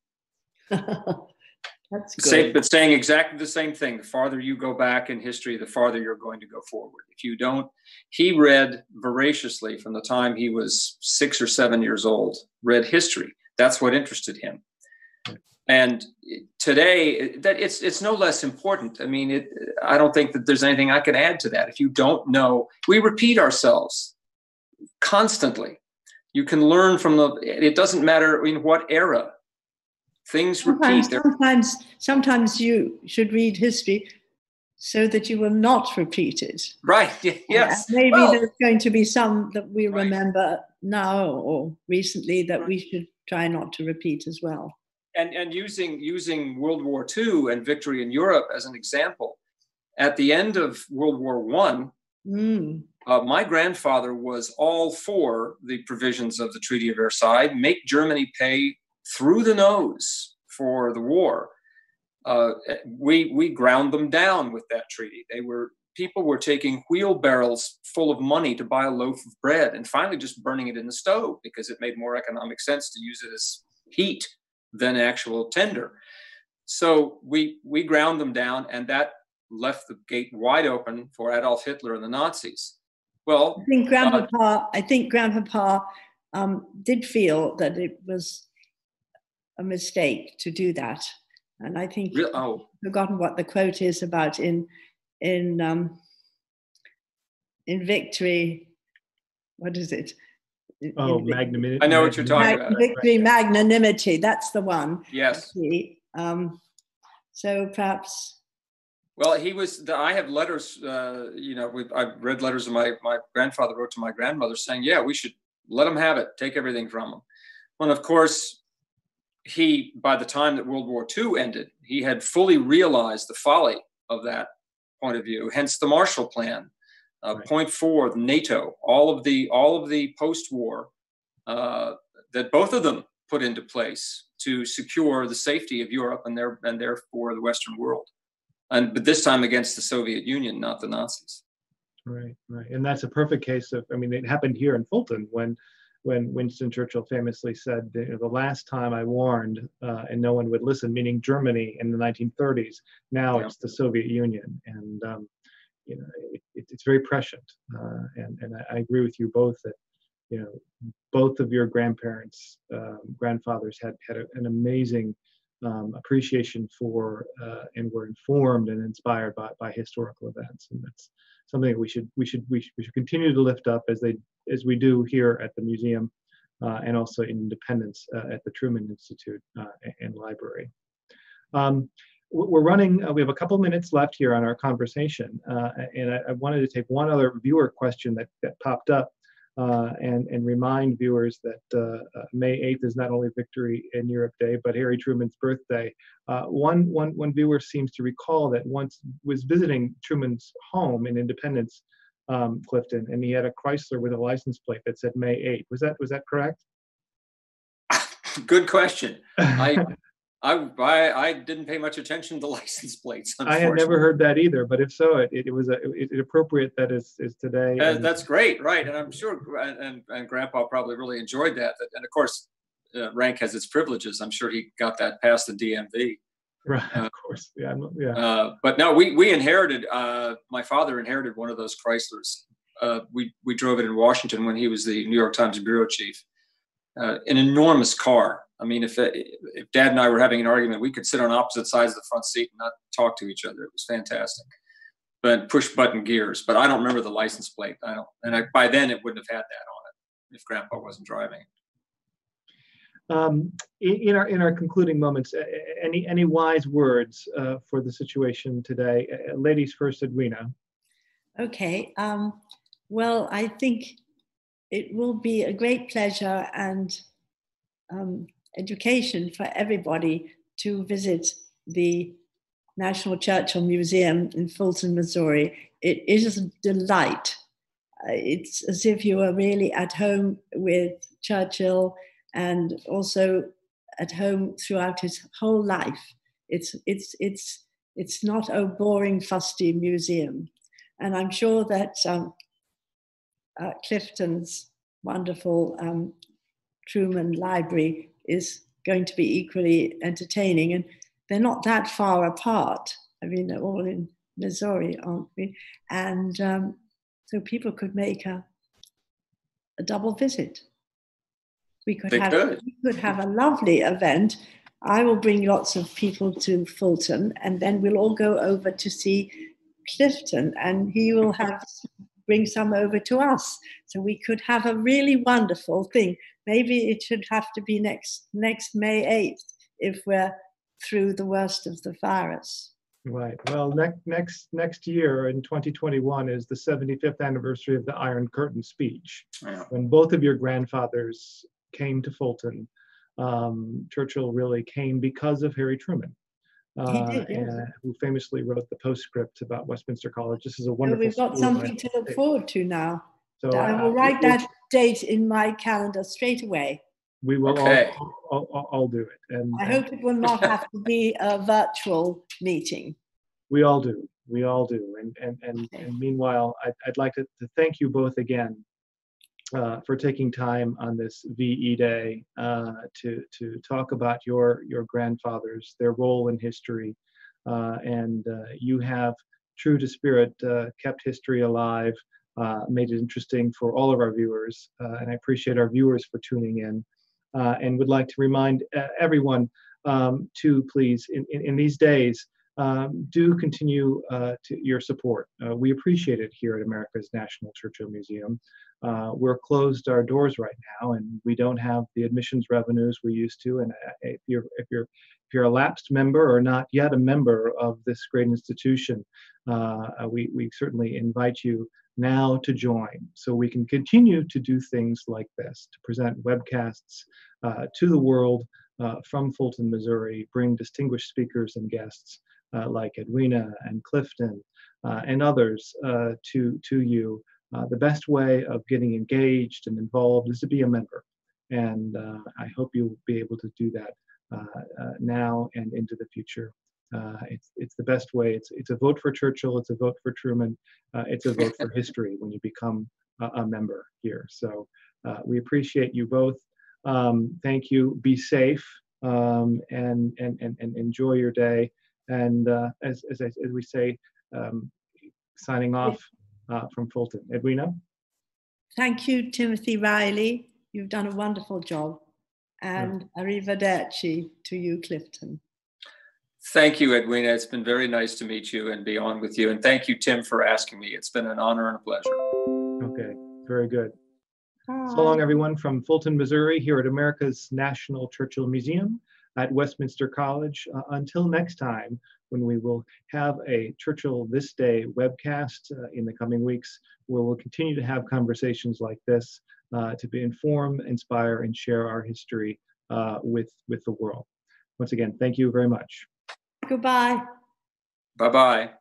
That's good. Say, but saying exactly the same thing. The farther you go back in history, the farther you're going to go forward. If you don't, he read voraciously from the time he was six or seven years old, read history. That's what interested him. And today, that it's it's no less important. I mean, it, I don't think that there's anything I can add to that. If you don't know, we repeat ourselves constantly. You can learn from the, it doesn't matter in what era. Things Sometimes, repeat. sometimes, sometimes you should read history so that you will not repeat it. Right. Yes. And maybe well, there's going to be some that we right. remember now or recently that right. we should try not to repeat as well. And and using using World War Two and victory in Europe as an example, at the end of World War One, mm. uh, my grandfather was all for the provisions of the Treaty of Versailles, make Germany pay through the nose for the war. Uh, we we ground them down with that treaty. They were people were taking wheelbarrows full of money to buy a loaf of bread and finally just burning it in the stove because it made more economic sense to use it as heat than actual tinder. So we we ground them down, and that left the gate wide open for Adolf Hitler and the Nazis. Well, I think Grandpapa, uh, I think Grandpapa um, did feel that it was a mistake to do that, and I think Real, oh. I've forgotten what the quote is about in in um, in victory. What is it? In, oh, in magnanimity. I know what you're talking mag- about. Victory, right. magnanimity. That's the one. Yes. Um, so perhaps. Well, he was. The, I have letters. Uh, you know, we've, I've read letters that my my grandfather wrote to my grandmother saying, "Yeah, we should let him have it. Take everything from him." Well, of course. He, by the time that World War Two ended, he had fully realized the folly of that point of view. Hence the Marshall Plan, uh, right. Point Four, NATO, all of the all of the post-war uh, that both of them put into place to secure the safety of Europe and their and therefore the Western world, and but this time against the Soviet Union, not the Nazis. Right, right, and that's a perfect case of. I mean, it happened here in Fulton when. When Winston Churchill famously said, you know, the last time I warned uh, and no one would listen, meaning Germany in the nineteen thirties, now yeah. it's the Soviet Union. And, um, you know, it, it, it's very prescient. Uh, and and I, I agree with you both that, you know, both of your grandparents, um, grandfathers had, had a, an amazing um, appreciation for uh, and were informed and inspired by, by historical events. And that's something that we should, we should, we should, we should continue to lift up as they as we do here at the museum uh, and also in Independence uh, at the Truman Institute uh, and Library. Um, we're running, uh, we have a couple minutes left here on our conversation, uh, and I, I wanted to take one other viewer question that, that popped up uh, and, and remind viewers that uh, uh, May eighth is not only Victory in Europe Day, but Harry Truman's birthday. Uh, one, one, one viewer seems to recall that once was visiting Truman's home in Independence, Um, Clifton, and he had a Chrysler with a license plate that said May eighth. Was that was that correct? Good question. I I, I I didn't pay much attention to the license plates. I had never heard that either, but if so, it, it was a, it, it appropriate that is is today. Uh, and that's great, right? And I'm sure, and, and, and Grandpa probably really enjoyed that. And of course, uh, rank has its privileges. I'm sure he got that past the D M V. Right, uh, of course, yeah, yeah. Uh, but no, we we inherited. Uh, my father inherited one of those Chryslers. Uh, we we drove it in Washington when he was the New York Times bureau chief. Uh, an enormous car. I mean, if if Dad and I were having an argument, we could sit on opposite sides of the front seat and not talk to each other. It was fantastic. But push button gears. But I don't remember the license plate. I don't. And I, by then, it wouldn't have had that on it if Grandpa wasn't driving. Um, in, in our in our concluding moments, uh, any any wise words uh, for the situation today? Uh, ladies first, Edwina. Okay. Um, well, I think it will be a great pleasure and um, education for everybody to visit the National Churchill Museum in Fulton, Missouri. It is a delight. Uh, it's as if you are really at home with Churchill and also at home throughout his whole life. It's, it's, it's, it's not a boring, fusty museum. And I'm sure that um, uh, Clifton's wonderful um, Truman Library is going to be equally entertaining. And they're not that far apart. I mean, they're all in Missouri, aren't we? And um, so people could make a, a double visit. We could They have could. we could have a lovely event. I will bring lots of people to Fulton, and then we'll all go over to see Clifton, and he will have bring some over to us. So we could have a really wonderful thing. Maybe it should have to be next next May eighth if we're through the worst of the virus. Right. Well, next next next year in twenty twenty-one is the seventy-fifth anniversary of the Iron Curtain speech, Yeah. when both of your grandfathers came to Fulton. Um, Churchill really came because of Harry Truman, uh, He did, yes. and, who famously wrote the postscript about Westminster College. This is a So wonderful. we've got school, something and to look forward to now. So I uh, will write we- that date in my calendar straight away. We will Okay. all, all, all, all do it, and, I and hope it will not have to be a virtual meeting. we all do. We all do. And and and, Okay. and meanwhile, I'd, I'd like to, to thank you both again uh, for taking time on this V E Day uh, to to talk about your your grandfathers, their role in history, uh, and uh, you have, true to spirit, uh, kept history alive, uh, made it interesting for all of our viewers, uh, and I appreciate our viewers for tuning in, uh, and would like to remind uh, everyone um, to please, in, in, in these days, Um, do continue uh, to your support. Uh, we appreciate it here at America's National Churchill Museum. Uh, we're closed our doors right now, and we don't have the admissions revenues we used to. And uh, if you're if you're if you're a lapsed member or not yet a member of this great institution, uh, we we certainly invite you now to join, so we can continue to do things like this, to present webcasts uh, to the world uh, from Fulton, Missouri, bring distinguished speakers and guests Uh, like Edwina and Clifton uh, and others uh, to, to you. Uh, the best way of getting engaged and involved is to be a member. And uh, I hope you'll be able to do that uh, uh, now and into the future. Uh, it's, it's the best way. It's, it's a vote for Churchill, it's a vote for Truman, uh, it's a vote for history when you become a, a member here. So uh, we appreciate you both. Um, thank you. Be safe um, and, and, and, and enjoy your day. And uh, as, as, I, as we say, um, signing off uh, from Fulton. Edwina? Thank you, Timothy Riley. You've done a wonderful job. And yeah. Arrivederci to you, Clifton. Thank you, Edwina. It's been very nice to meet you and be on with you. And thank you, Tim, for asking me. It's been an honor and a pleasure. Okay, very good. Bye. So long, everyone, from Fulton, Missouri, here at America's National Churchill Museum at Westminster College. Uh, until next time, when we will have a Churchill This Day webcast uh, in the coming weeks, where we'll continue to have conversations like this uh, to be inform, inspire, and share our history uh, with, with the world. Once again, thank you very much. Goodbye. Bye-bye.